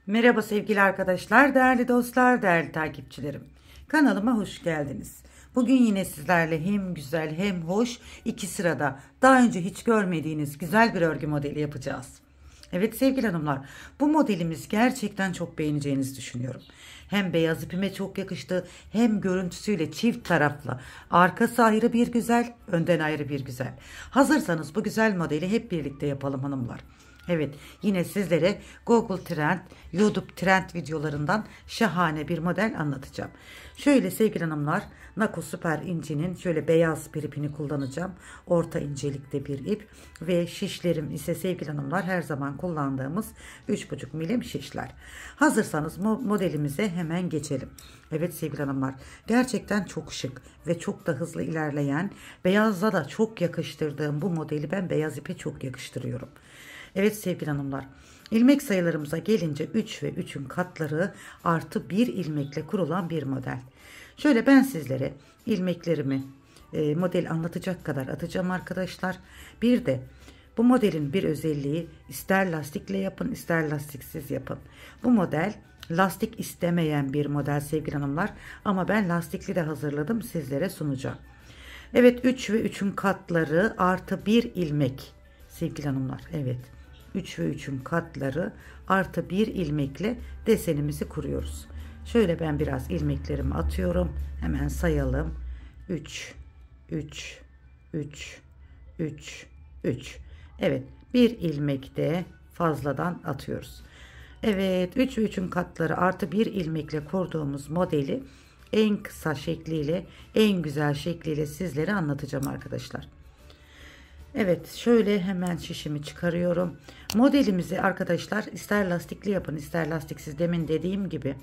Merhaba sevgili arkadaşlar, değerli dostlar, değerli takipçilerim. Kanalıma hoş geldiniz. Bugün yine sizlerle hem güzel hem hoş iki sırada daha önce hiç görmediğiniz güzel bir örgü modeli yapacağız. Evet sevgili hanımlar, bu modelimiz gerçekten çok beğeneceğinizi düşünüyorum. Hem beyaz ipime çok yakıştı, hem görüntüsüyle çift taraflı. Arkası ayrı bir güzel, önden ayrı bir güzel. Hazırsanız bu güzel modeli hep birlikte yapalım hanımlar. Evet, yine sizlere Google Trend, YouTube Trend videolarından şahane bir model anlatacağım. Şöyle sevgili hanımlar, Nako Süper İnci'nin şöyle beyaz bir ipini kullanacağım. Orta incelikte bir ip ve şişlerim ise sevgili hanımlar her zaman kullandığımız 3,5 milim şişler. Hazırsanız modelimize hemen geçelim. Evet sevgili hanımlar, gerçekten çok şık ve çok da hızlı ilerleyen, beyazla da çok yakıştırdığım bu modeli ben beyaz ipe çok yakıştırıyorum. Evet sevgili hanımlar, ilmek sayılarımıza gelince 3 ve 3'ün katları artı 1 ilmekle kurulan bir model. Şöyle ben sizlere ilmeklerimi model anlatacak kadar atacağım arkadaşlar. Bir de bu modelin bir özelliği, ister lastikle yapın ister lastiksiz yapın. Bu model lastik istemeyen bir model sevgili hanımlar, ama ben lastikli de hazırladım, sizlere sunacağım. Evet, 3 ve 3'ün katları artı 1 ilmek sevgili hanımlar. Evet, 3 ve 3'ün katları artı 1 ilmekle desenimizi kuruyoruz. Şöyle ben biraz ilmeklerimi atıyorum. Hemen sayalım. 3, 3, 3, 3, 3. Evet, bir ilmek de fazladan atıyoruz. Evet, 3 ve 3'ün katları artı 1 ilmekle kurduğumuz modeli en kısa şekliyle, en güzel şekliyle sizlere anlatacağım arkadaşlar. Evet, şöyle hemen şişimi çıkarıyorum. Modelimizi arkadaşlar ister lastikli yapın ister lastiksiz, demin dediğim gibi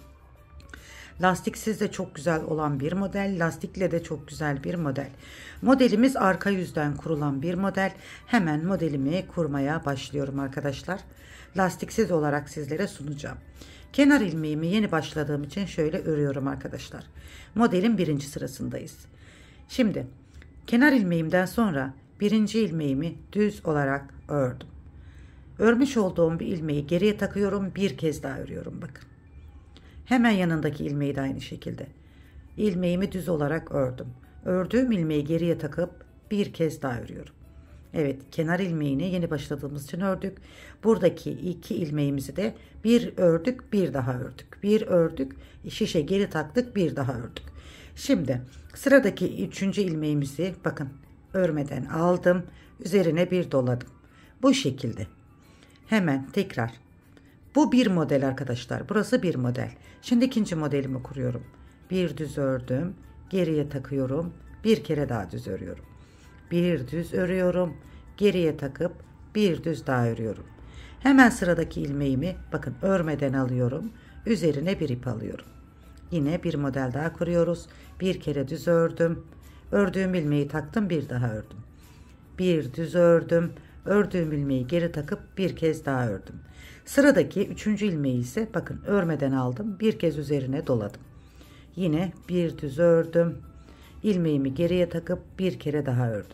lastiksiz de çok güzel olan bir model, lastikle de çok güzel bir model. Modelimiz arka yüzden kurulan bir model. Hemen modelimi kurmaya başlıyorum arkadaşlar. Lastiksiz olarak sizlere sunacağım. Kenar ilmeğimi yeni başladığım için şöyle örüyorum arkadaşlar. Modelin birinci sırasındayız. Şimdi kenar ilmeğimden sonra birinci ilmeğimi düz olarak ördüm. Örmüş olduğum bir ilmeği geriye takıyorum, bir kez daha örüyorum bakın. Hemen yanındaki ilmeği de aynı şekilde. İlmeğimi düz olarak ördüm. Ördüğüm ilmeği geriye takıp bir kez daha örüyorum. Evet, kenar ilmeğini yeni başladığımız için ördük. Buradaki iki ilmeğimizi de bir ördük, bir daha ördük. Bir ördük, şişe geri taktık, bir daha ördük. Şimdi sıradaki üçüncü ilmeğimizi bakın örmeden aldım. Üzerine bir doladım. Bu şekilde. Hemen tekrar. Bu bir model arkadaşlar. Burası bir model. Şimdi ikinci modelimi kuruyorum. Bir düz ördüm. Geriye takıyorum. Bir kere daha düz örüyorum. Bir düz örüyorum. Geriye takıp bir düz daha örüyorum. Hemen sıradaki ilmeğimi bakın örmeden alıyorum. Üzerine bir ip alıyorum. Yine bir model daha kuruyoruz. Bir kere düz ördüm. Ördüğüm ilmeği taktım, bir daha ördüm. Bir düz ördüm. Ördüğüm ilmeği geri takıp bir kez daha ördüm. Sıradaki üçüncü ilmeği ise bakın örmeden aldım. Bir kez üzerine doladım. Yine bir düz ördüm. İlmeğimi geriye takıp bir kere daha ördüm.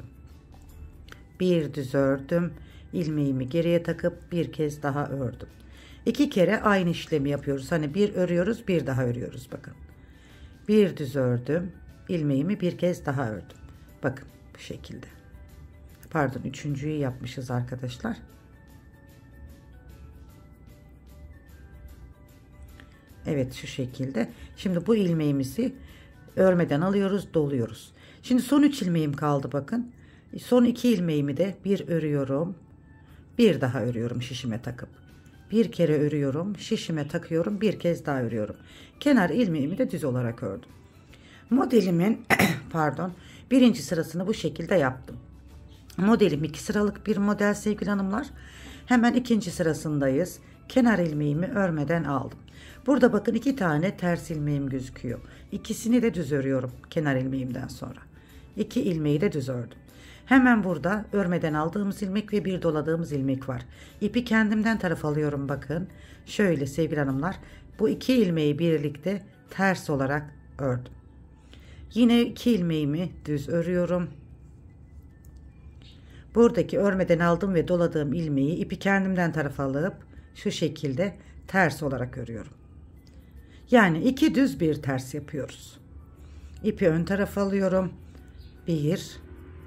Bir düz ördüm. İlmeğimi geriye takıp bir kez daha ördüm. İki kere aynı işlemi yapıyoruz. Hani bir örüyoruz, bir daha örüyoruz bakın. Bir düz ördüm. İlmeğimi bir kez daha ördüm. Bakın bu şekilde. Pardon, üçüncüyü yapmışız arkadaşlar. Evet, şu şekilde. Şimdi bu ilmeğimizi örmeden alıyoruz, doluyoruz. Şimdi son 3 ilmeğim kaldı bakın. Son 2 ilmeğimi de bir örüyorum. Bir daha örüyorum şişime takıp. Bir kere örüyorum, şişime takıyorum, bir kez daha örüyorum. Kenar ilmeğimi de düz olarak ördüm. Modelimin pardon, birinci sırasını bu şekilde yaptım. Modelim 2 sıralık bir model sevgili hanımlar. Hemen ikinci sırasındayız. Kenar ilmeğimi örmeden aldım. Burada bakın 2 tane ters ilmeğim gözüküyor. İkisini de düz örüyorum kenar ilmeğimden sonra. 2 ilmeği de düz ördüm. Hemen burada örmeden aldığımız ilmek ve bir doladığımız ilmek var. İpi kendimden taraf alıyorum bakın. Şöyle sevgili hanımlar, bu 2 ilmeği birlikte ters olarak ördüm. Yine 2 ilmeğimi düz örüyorum. Buradaki örmeden aldım ve doladığım ilmeği ipi kendimden tarafa alıp şu şekilde ters olarak örüyorum. Yani 2 düz bir ters yapıyoruz. İpi ön tarafa alıyorum. 1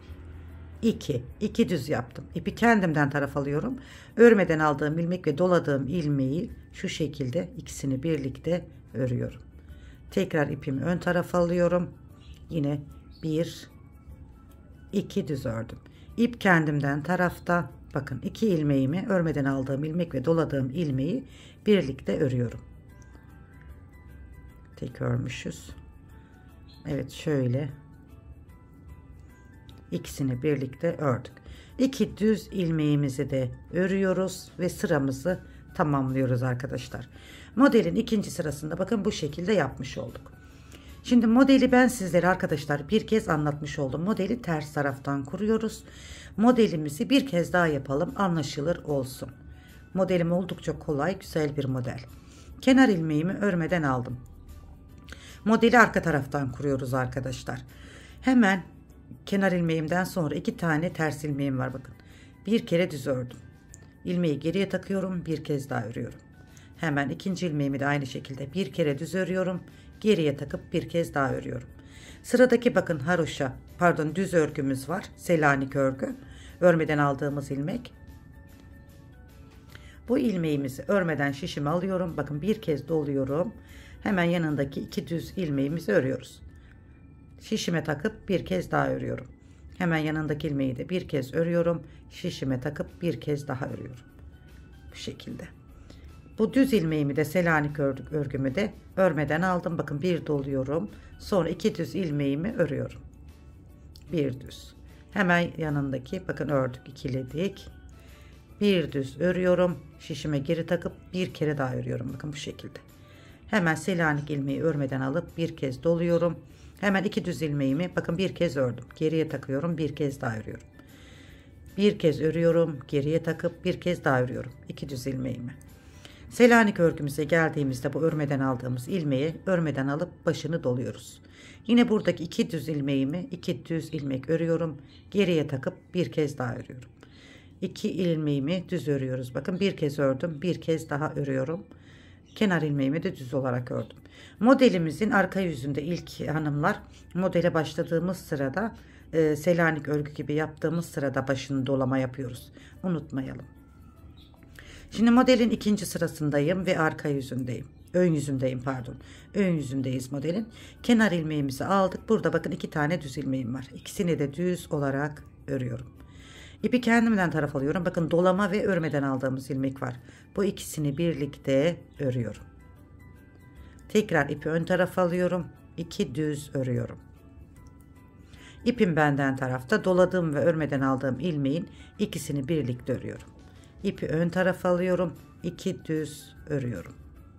2 düz yaptım. İpi kendimden taraf alıyorum. Örmeden aldığım ilmek ve doladığım ilmeği şu şekilde ikisini birlikte örüyorum. Tekrar ipimi ön tarafa alıyorum. Yine 1 2 düz ördüm. İp kendimden tarafta. Bakın 2 ilmeğimi, örmeden aldığım ilmek ve doladığım ilmeği birlikte örüyorum. Tek örmüşüz. Evet, şöyle ikisini birlikte ördük. 2 düz ilmeğimizi de örüyoruz ve sıramızı tamamlıyoruz arkadaşlar. Modelin ikinci sırasında bakın bu şekilde yapmış olduk. Şimdi modeli ben sizlere arkadaşlar bir kez anlatmış oldum. Modeli ters taraftan kuruyoruz. Modelimizi bir kez daha yapalım, anlaşılır olsun. Modelim oldukça kolay, güzel bir model. Kenar ilmeğimi örmeden aldım. Modeli arka taraftan kuruyoruz arkadaşlar. Hemen kenar ilmeğimden sonra 2 tane ters ilmeğim var bakın. Bir kere düz ördüm. İlmeği geriye takıyorum, bir kez daha örüyorum. Hemen ikinci ilmeğimi de aynı şekilde bir kere düz örüyorum. Geriye takıp bir kez daha örüyorum. Sıradaki bakın düz örgümüz var. Selanik örgü. Örmeden aldığımız ilmek. Bu ilmeğimizi örmeden şişime alıyorum. Bakın bir kez doluyorum. Hemen yanındaki 2 düz ilmeğimizi örüyoruz. Şişime takıp bir kez daha örüyorum. Hemen yanındaki ilmeği de bir kez örüyorum. Şişime takıp bir kez daha örüyorum. Bu şekilde. Bu düz ilmeğimi de Selanik örgümü de örmeden aldım. Bakın bir doluyorum. Sonra 2 düz ilmeğimi örüyorum. Bir düz. Hemen yanındaki bakın ördük, ikiledik. Bir düz örüyorum. Şişime geri takıp bir kere daha örüyorum. Bakın bu şekilde. Hemen Selanik ilmeği örmeden alıp bir kez doluyorum. Hemen 2 düz ilmeğimi bakın bir kez ördüm. Geriye takıyorum, bir kez daha örüyorum. Bir kez örüyorum, geriye takıp bir kez daha örüyorum. 2 düz ilmeğimi. Selanik örgümüze geldiğimizde bu örmeden aldığımız ilmeği örmeden alıp başını doluyoruz. Yine buradaki 2 düz ilmeğimi 2 düz ilmek örüyorum. Geriye takıp bir kez daha örüyorum. 2 ilmeğimi düz örüyoruz. Bakın bir kez ördüm, bir kez daha örüyorum. Kenar ilmeğimi de düz olarak ördüm. Modelimizin arka yüzünde ilk hanımlar modele başladığımız sırada Selanik örgü gibi yaptığımız sırada başını dolama yapıyoruz. Unutmayalım. Şimdi modelin ikinci sırasındayım ve arka yüzündeyim. Ön yüzündeyim pardon. Ön yüzündeyiz modelin. Kenar ilmeğimizi aldık. Burada bakın 2 tane düz ilmeğim var. İkisini de düz olarak örüyorum. İpi kendimden taraf alıyorum. Bakın dolama ve örmeden aldığımız ilmek var. Bu ikisini birlikte örüyorum. Tekrar ipi ön tarafa alıyorum. 2 düz örüyorum. İpim benden tarafta, doladığım ve örmeden aldığım ilmeğin ikisini birlikte örüyorum. İpi ön tarafa alıyorum. 2 düz örüyorum.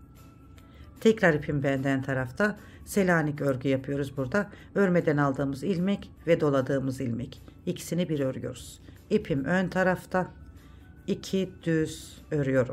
Tekrar ipim benden tarafta, Selanik örgü yapıyoruz burada. Örmeden aldığımız ilmek ve doladığımız ilmek. İkisini bir örüyoruz. İpim ön tarafta, 2 düz örüyorum.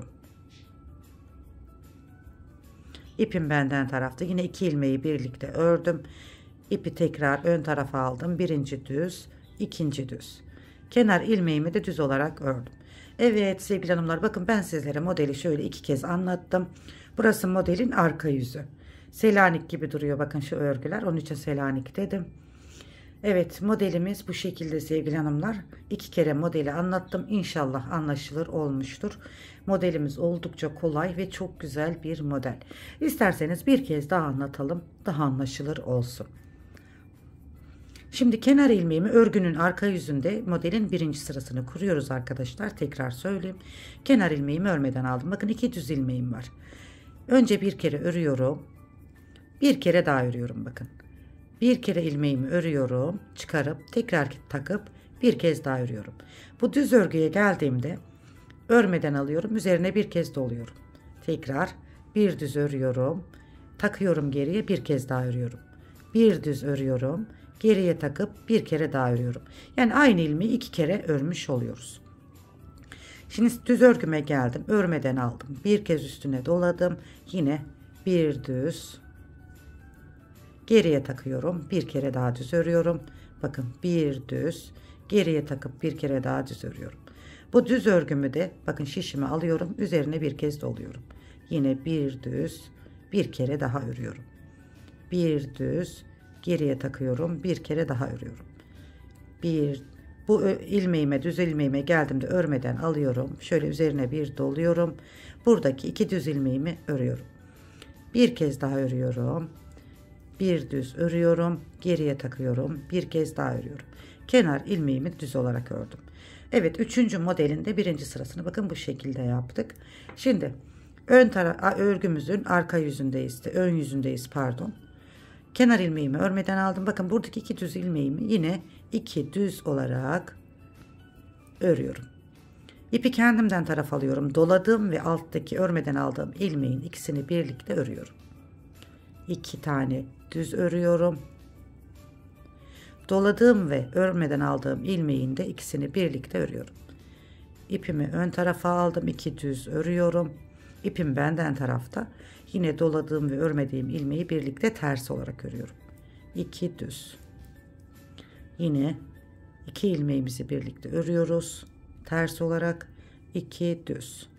İpim benden tarafta, yine 2 ilmeği birlikte ördüm. İpi tekrar ön tarafa aldım. Birinci düz, ikinci düz. Kenar ilmeğimi de düz olarak ördüm. Evet sevgili hanımlar, bakın ben sizlere modeli şöyle 2 kez anlattım. Burası modelin arka yüzü. Selanik gibi duruyor bakın şu örgüler. Onun için Selanik dedim. Evet, modelimiz bu şekilde sevgili hanımlar. 2 kere modeli anlattım. İnşallah anlaşılır olmuştur. Modelimiz oldukça kolay ve çok güzel bir model. İsterseniz bir kez daha anlatalım. Daha anlaşılır olsun. Şimdi kenar ilmeğimi örgünün arka yüzünde modelin birinci sırasını kuruyoruz arkadaşlar. Tekrar söyleyeyim. Kenar ilmeğimi örmeden aldım. Bakın 2 düz ilmeğim var. Önce bir kere örüyorum. Bir kere daha örüyorum bakın. Bir kere ilmeğimi örüyorum. Çıkarıp tekrar takıp bir kez daha örüyorum. Bu düz örgüye geldiğimde örmeden alıyorum. Üzerine bir kez doluyorum. Tekrar bir düz örüyorum. Takıyorum geriye, bir kez daha örüyorum. Bir düz örüyorum. Geriye takıp bir kere daha örüyorum. Yani aynı ilmeği 2 kere örmüş oluyoruz. Şimdi düz örgüme geldim. Örmeden aldım. Bir kez üstüne doladım. Yine bir düz. Geriye takıyorum. Bir kere daha düz örüyorum. Bakın bir düz. Geriye takıp bir kere daha düz örüyorum. Bu düz örgümü de bakın şişime alıyorum. Üzerine bir kez doluyorum. Yine bir düz, bir kere daha örüyorum. Bir düz, geriye takıyorum, bir kere daha örüyorum. Bu ilmeğime, düz ilmeğime geldiğimde örmeden alıyorum. Şöyle üzerine bir doluyorum. Buradaki 2 düz ilmeğimi örüyorum. Bir kez daha örüyorum. Bir düz örüyorum, geriye takıyorum, bir kez daha örüyorum. Kenar ilmeğimi düz olarak ördüm. Evet, 3. modelinde 1. sırasını bakın bu şekilde yaptık. Şimdi örgümüzün arka yüzündeyiz, ön yüzündeyiz pardon. Kenar ilmeğimi örmeden aldım. Bakın buradaki 2 düz ilmeğimi yine 2 düz olarak örüyorum. İpi kendimden taraf alıyorum. Doladığım ve alttaki örmeden aldığım ilmeğin ikisini birlikte örüyorum. 2 tane düz örüyorum. Doladığım ve örmeden aldığım ilmeğin de ikisini birlikte örüyorum. İpimi ön tarafa aldım. 2 düz örüyorum. İpim benden tarafta. Yine doladığım ve örmediğim ilmeği birlikte ters olarak örüyorum. 2 düz. Yine 2 ilmeğimizi birlikte örüyoruz. Ters olarak 2 düz.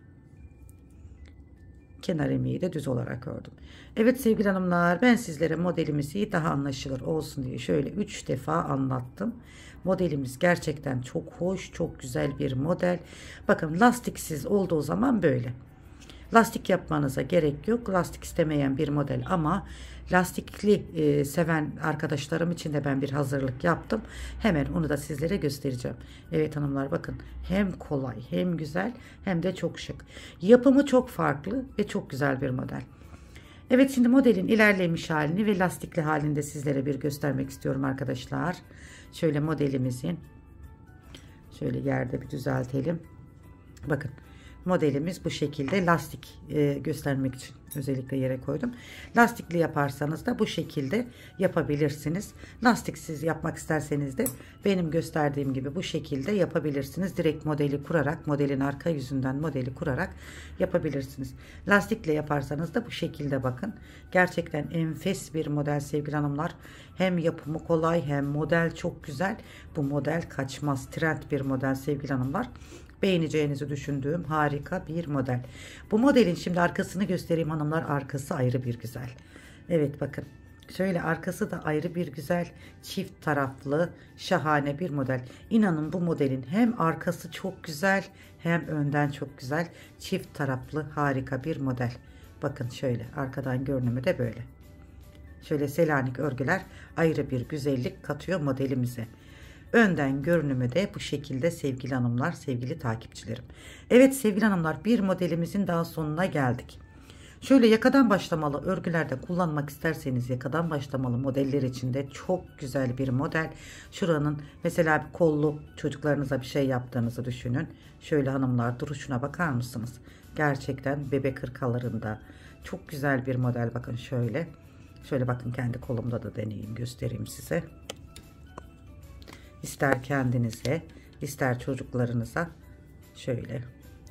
Kenar ilmeği de düz olarak ördüm. Evet sevgili hanımlar, ben sizlere modelimizi daha anlaşılır olsun diye şöyle 3 defa anlattım. Modelimiz gerçekten çok hoş, çok güzel bir model. Bakın lastiksiz olduğu zaman böyle. Lastik yapmanıza gerek yok. Lastik istemeyen bir model ama lastikli seven arkadaşlarım için de ben bir hazırlık yaptım. Hemen onu da sizlere göstereceğim. Evet hanımlar bakın, hem kolay hem güzel hem de çok şık. Yapımı çok farklı ve çok güzel bir model. Evet, şimdi modelin ilerlemiş halini ve lastikli halini de sizlere bir göstermek istiyorum arkadaşlar. Şöyle modelimizin şöyle yerde bir düzeltelim. Bakın. Modelimiz bu şekilde, lastik göstermek için özellikle yere koydum. Lastikli yaparsanız da bu şekilde yapabilirsiniz. Lastiksiz yapmak isterseniz de benim gösterdiğim gibi bu şekilde yapabilirsiniz. Direkt modeli kurarak, modelin arka yüzünden modeli kurarak yapabilirsiniz. Lastikle yaparsanız da bu şekilde bakın. Gerçekten enfes bir model sevgili hanımlar. Hem yapımı kolay hem model çok güzel. Bu model kaçmaz, trend bir model sevgili hanımlar. Beğeneceğinizi düşündüğüm harika bir model. Bu modelin şimdi arkasını göstereyim hanımlar. Arkası ayrı bir güzel. Evet bakın. Şöyle arkası da ayrı bir güzel. Çift taraflı şahane bir model. İnanın bu modelin hem arkası çok güzel hem önden çok güzel. Çift taraflı harika bir model. Bakın şöyle arkadan görünümü de böyle. Şöyle Selanik örgüler ayrı bir güzellik katıyor modelimize. Önden görünümü de bu şekilde sevgili hanımlar, sevgili takipçilerim. Evet sevgili hanımlar, bir modelimizin daha sonuna geldik. Şöyle yakadan başlamalı örgülerde kullanmak isterseniz yakadan başlamalı modeller için de çok güzel bir model. Şuranın mesela bir kollu çocuklarınıza bir şey yaptığınızı düşünün. Şöyle hanımlar, duruşuna bakar mısınız? Gerçekten bebek hırkalarında çok güzel bir model. Bakın şöyle. Şöyle bakın, kendi kolumda da deneyeyim, göstereyim size. İster kendinize, ister çocuklarınıza şöyle.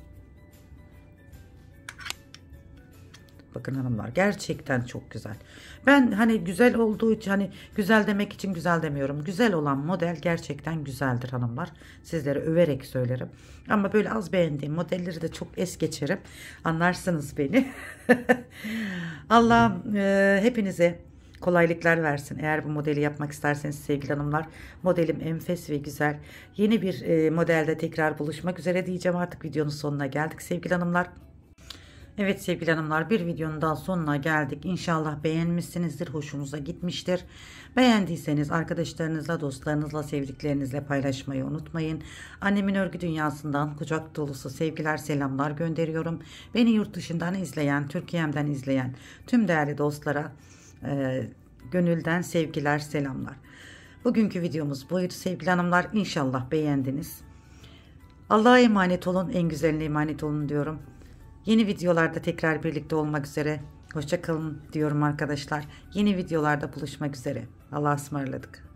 Bakın hanımlar, gerçekten çok güzel. Ben hani güzel olduğu için, hani güzel demek için güzel demiyorum. Güzel olan model gerçekten güzeldir hanımlar. Sizlere överek söylerim. Ama böyle az beğendiğim modelleri de çok es geçerim. Anlarsınız beni. Allah hepinize kolaylıklar versin. Eğer bu modeli yapmak isterseniz sevgili hanımlar, modelim enfes ve güzel. Yeni bir modelde tekrar buluşmak üzere diyeceğim. Artık videonun sonuna geldik sevgili hanımlar. Evet sevgili hanımlar, bir videonun daha sonuna geldik. İnşallah beğenmişsinizdir, hoşunuza gitmiştir. Beğendiyseniz arkadaşlarınızla, dostlarınızla, sevdiklerinizle paylaşmayı unutmayın. Annemin örgü dünyasından kucak dolusu sevgiler, selamlar gönderiyorum. Beni yurt dışından izleyen, Türkiye'mden izleyen tüm değerli dostlara gönülden sevgiler, selamlar. Bugünkü videomuz buydu sevgili hanımlar. İnşallah beğendiniz. Allah'a emanet olun, en güzeline emanet olun diyorum. Yeni videolarda tekrar birlikte olmak üzere. Hoşça kalın diyorum arkadaşlar. Yeni videolarda buluşmak üzere. Allah'a ısmarladık.